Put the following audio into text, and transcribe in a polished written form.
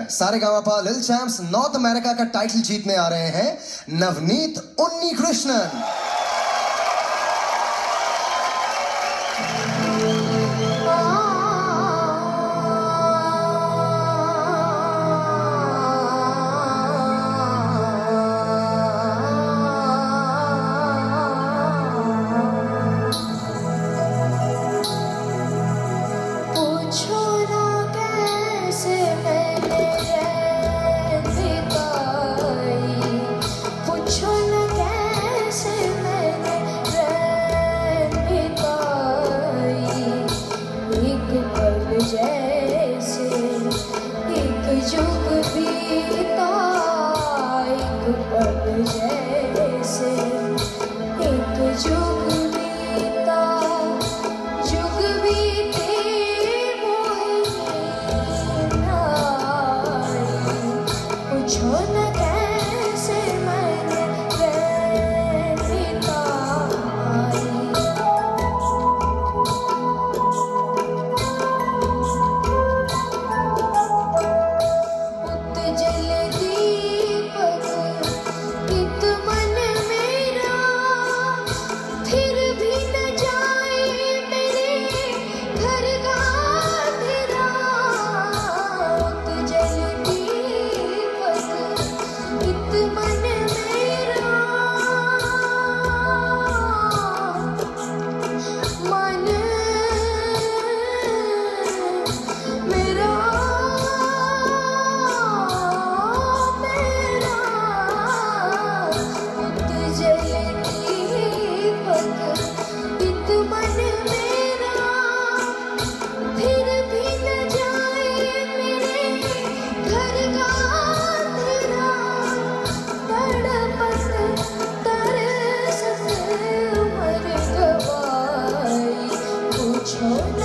Sa Re Ga Ma Pa little champs North America का title जीतने आ रहे हैं नवनीत उन्नीकृष्णन। जैसे एक जुग बीता, एक पल जैसे एक जुग बीता, जुग बीते मोहे नाई, पूछो न कैसे मैंने बिताई। Oh